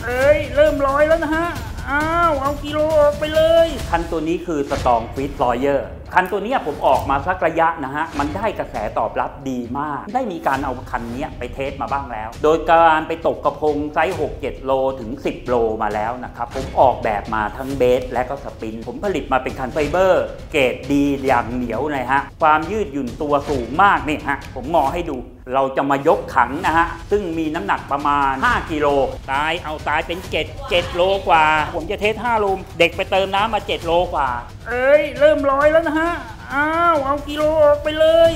เอ้ยเริ่มลอยแล้วนะฮะอ้าวเอากิโลออกไปเลยคันตัวนี้คือสตองฟิตลอยเยอร์คันตัวนี้ผมออกมาสักระยะนะฮะมันได้กระแสตอบรับดีมากได้มีการเอาคันนี้ไปเทสมาบ้างแล้วโดยการไปตกกระพงไซส์ 6-7 โลถึง 10 โลมาแล้วนะครับผมออกแบบมาทั้งเบสและก็สปินผมผลิตมาเป็นคันไฟเบอร์เกรดดีอย่างเหนียวเลยฮะความยืดหยุ่นตัวสูงมากนี่ฮะผมงอให้ดูเราจะมายกถังนะฮะซึ่งมีน้ำหนักประมาณ5 กิโลตายเป็น7 โลกว่าผมจะเทส5 โลเด็กไปเติมน้ำมา7 โลกว่าเอ้ยเริ่มลอยแล้วนะฮะอ้าวเอากิโลออกไปเลย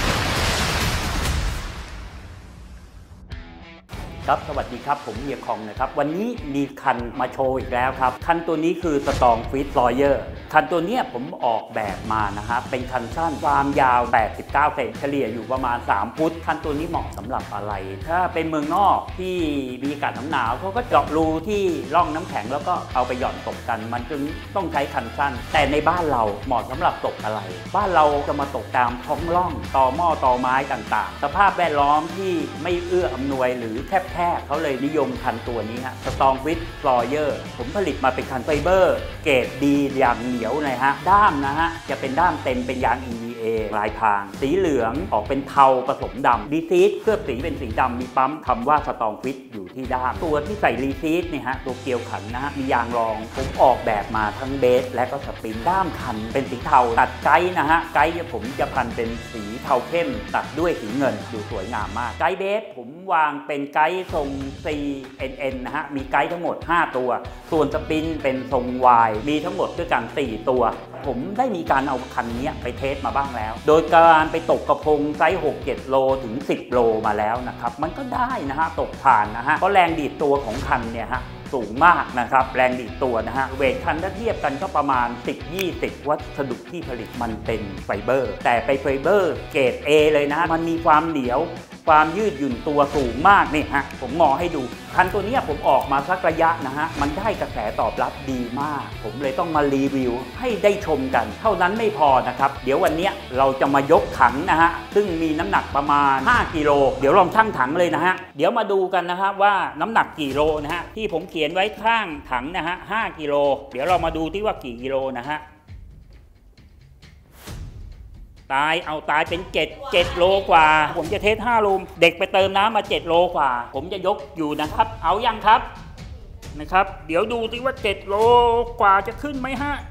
ครับสวัสดีครับผมเฮียคองนะครับวันนี้มีคันมาโชว์อีกแล้วครับคันตัวนี้คือสตองฟิตลอยเยอร์คันตัวนี้ผมออกแบบมานะครับเป็นคันสั้นความยาว89 เซนเฉลี่ยอยู่ประมาณ3 ฟุตคันตัวนี้เหมาะสำหรับอะไรถ้าเป็นเมืองนอกที่มีอากาศหนาวเขาก็เจาะรูที่ร่องน้ำแข็งแล้วก็เอาไปหย่อนตกกันมันจึงต้องใช้คันสั้นแต่ในบ้านเราเหมาะสำหรับตกอะไรบ้านเราจะมาตกตามท้องร่องตอหม้อตอไม้ต่างๆสภาพแวดล้อมที่ไม่เอื้ออำนวยหรือแคบเขาเลยนิยมคันตัวนี้ฮะสตองฟิตลอยเยอร์ผมผลิตมาเป็นคันไฟเบอร์เกรดดีอย่างเหนียวเลยฮะด้ามนะฮะจะเป็นด้ามเต็มเป็นยาง EVA ลายพรางสีเหลืองออกเป็นเทาผสมดำรีซีดเคลือบสีเป็นสีดำมีปั๊มคำว่าสตองฟิตอยู่ที่ด้ามตัวที่ใส่รีซีดเนี่ยฮะตัวเกลียวขันนะฮะมียางรองผมออกแบบมาทั้งเบสและก็สปรินด้ามคันเป็นสีเทาตัดไกด์นะฮะไกด์ผมจะพันเป็นสีเทาเข้มตัดด้วยสีเงินดูสวยงามมากไกด์เบสผมวางเป็นไกด์ทรงCNN นะฮะมีไกด์ทั้งหมด5 ตัวส่วนสปินเป็นทรง Y มีทั้งหมดด้วยกัน4 ตัวผมได้มีการเอาคันนี้ไปเทสมาบ้างแล้วโดยการไปตกกระพงไซส์ 6-7 โลถึง 10 โลมาแล้วนะครับมันก็ได้นะฮะตกผ่านนะฮะเพราะแรงดีดตัวของคันเนี่ยฮะสูงมากนะครับแรงดีดตัวนะฮะเวทคันถ้าเทียบกันก็ประมาณ 10-20 วัสดุที่ผลิตมันเป็นไฟเบอร์แต่ไปไฟเบอร์เกรด A เลยนะมันมีความเหนียวความยืดหยุ่นตัวสูงมากนี่ฮะผมงอให้ดูคันตัวนี้ผมออกมาสักระยะนะฮะมันได้กระแสตอบรับดีมากผมเลยต้องมารีวิวให้ได้ชมกันเท่านั้นไม่พอนะครับเดี๋ยววันนี้เราจะมายกถังนะฮะซึ่งมีน้ำหนักประมาณ5 กิโลเดี๋ยวลองชั่งถังเลยนะฮะเดี๋ยวมาดูกันนะฮะว่าน้ำหนักกี่โลนะฮะที่ผมเขียนไว้ข้างถังนะฮะ5 กิโลเดี๋ยวเรามาดูที่ว่ากี่กิโลนะฮะตายเป็น7 โลกว่าผมจะเทส5 โลเด็กไปเติมน้ำมา7 โลกว่าผมจะยกอยู่นะครับเอายังครับนะครับเดี๋ยวดูที่ว่า7 โลกว่าจะขึ้นไหมฮะ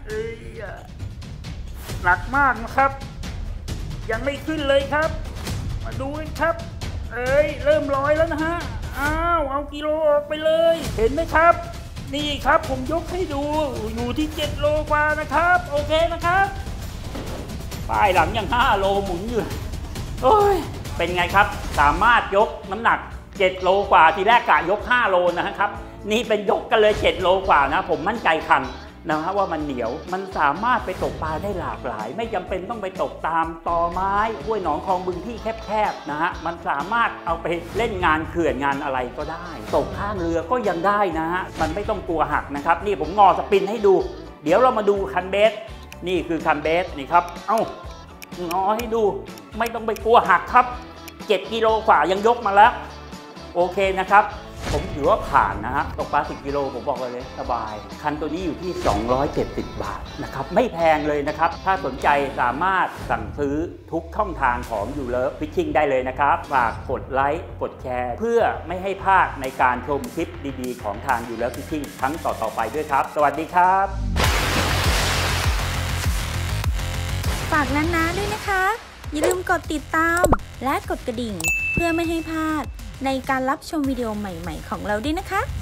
หนักมากนะครับยังไม่ขึ้นเลยครับมาดูกันครับเอ้ยเริ่มลอยแล้วนะฮะอ้าวเอากิโลออกไปเลยเห็นไหมครับนี่ครับผมยกให้ดูอยู่ที่7 โลกว่านะครับโอเคนะครับป้ายหลังยัง5 โลหมุนอยู่โอ้ยเป็นไงครับสามารถยกน้ำหนัก7 โลกว่าทีแรกกะยก5 โลนะครับนี่เป็นยกกันเลย7 โลกว่านะผมมั่นใจคันนะครับว่ามันเหนียวมันสามารถไปตกปลาได้หลากหลายไม่จำเป็นต้องไปตกตามตอไม้ห้วยหนองคลองบึงที่แคบๆนะฮะมันสามารถเอาไปเล่นงานเขื่อนงานอะไรก็ได้ตกข้างเรือก็ยังได้นะฮะมันไม่ต้องกลัวหักนะครับนี่ผมงอสปินให้ดูเดี๋ยวเรามาดูคันเบสนี่คือคันเบสนี่ครับเอ้างอให้ดูไม่ต้องไปกลัวหักครับ7 กิโลกว่ายังยกมาแล้วโอเคนะครับผมถือว่าผ่านนะฮะตกปลา10 กิโลผมบอกเลยสบายคันตัวนี้อยู่ที่270 บาทนะครับไม่แพงเลยนะครับถ้าสนใจสามารถสั่งซื้อทุกช่องทางของยูเลิฟฟิชชิ่งได้เลยนะครับฝากกดไลค์กดแชร์เพื่อไม่ให้พลาดในการชมคลิปดีๆของทางยูเลิฟฟิชชิ่งครั้งต่อๆไปด้วยครับสวัสดีครับฝากน้าๆด้วยนะคะอย่าลืมกดติดตามและกดกระดิ่งเพื่อไม่ให้พลาดในการรับชมวิดีโอใหม่ๆของเราด้วยนะคะ